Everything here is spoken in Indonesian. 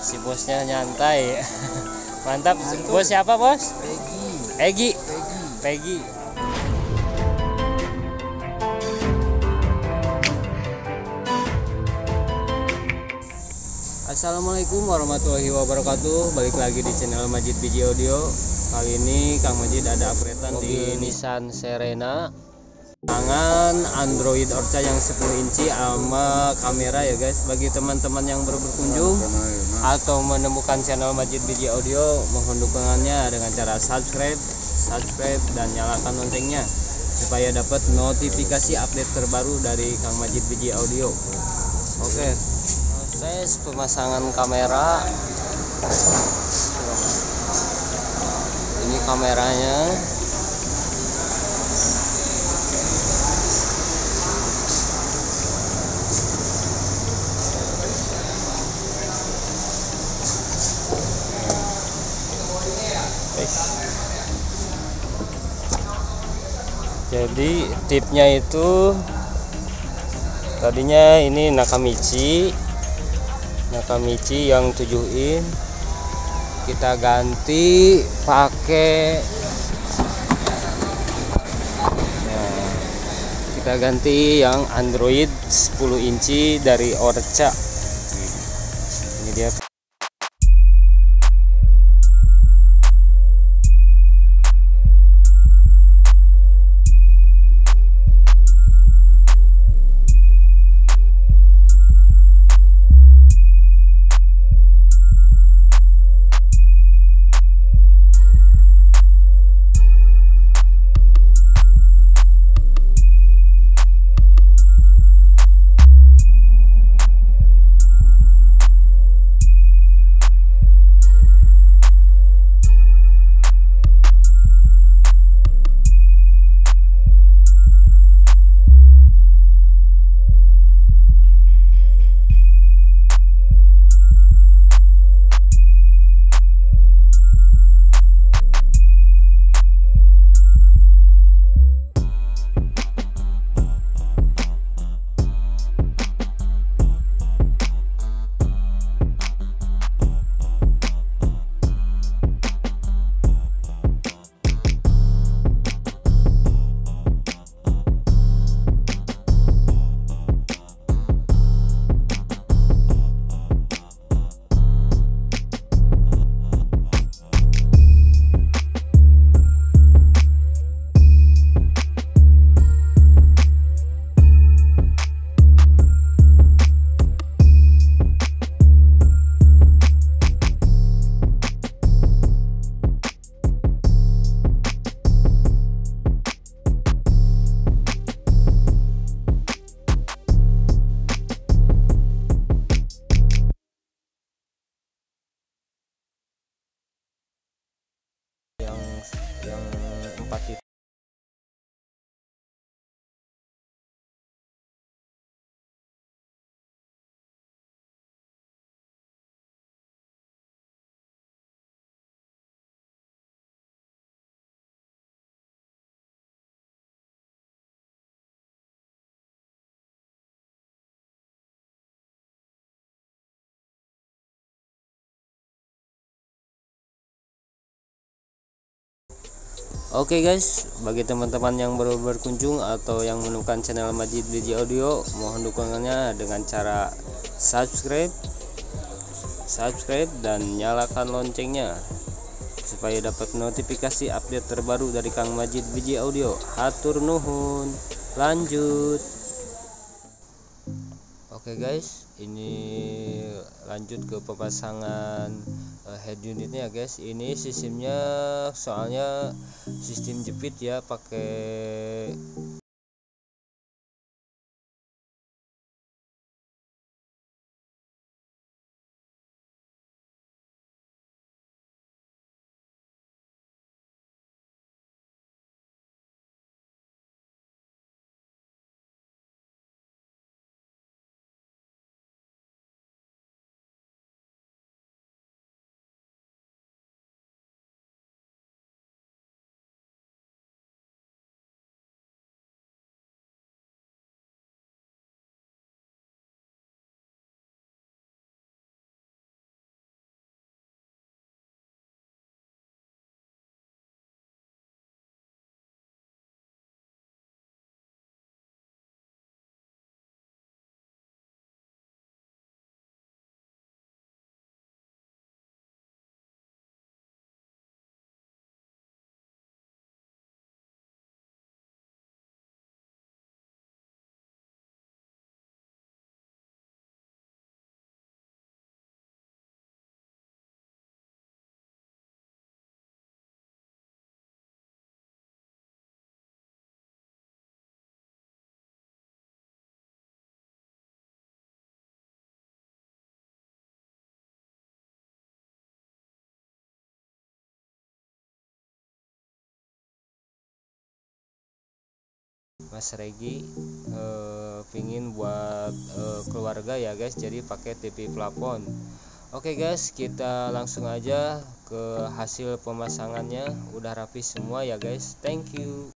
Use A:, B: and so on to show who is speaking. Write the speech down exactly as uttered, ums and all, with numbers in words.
A: si bosnya nyantai. Mantap.
B: Mantul.
A: Bos siapa, Bos?
B: Peggy.
A: Egi.
B: Peggy.
A: Peggy. Assalamualaikum warahmatullahi wabarakatuh. Balik lagi di channel Majid Biji Audio. Kali ini Kang Majid ada updatean di Nissan Serena tangan Android Orca yang sepuluh inci sama kamera ya guys. Bagi teman-teman yang baru berkunjung atau menemukan channel Majid Biji Audio, mohon dukungannya dengan cara subscribe, subscribe dan nyalakan loncengnya supaya dapat notifikasi update terbaru dari Kang Majid Biji Audio. Oke, proses pemasangan kamera. Ini kameranya. Jadi tipnya itu tadinya ini Nakamichi Nakamichi yang tujuh in, kita ganti pakai nah, kita ganti yang Android sepuluh inci dari Orca. Ini dia. yang empat itu Oke guys, bagi teman-teman yang baru berkunjung atau yang menemukan channel Majid Biji Audio, mohon dukungannya dengan cara subscribe, subscribe dan nyalakan loncengnya supaya dapat notifikasi update terbaru dari Kang Majid Biji Audio. Hatur nuhun. Lanjut. Oke guys, ini lanjut ke pemasangan uh, head unitnya guys. Ini sistemnya soalnya sistem jepit ya, pakai Mas Regi eh, pingin buat eh, keluarga ya guys, jadi pakai T V plafon. Oke guys, kita langsung aja ke hasil pemasangannya. Udah rapi semua ya guys. Thank you.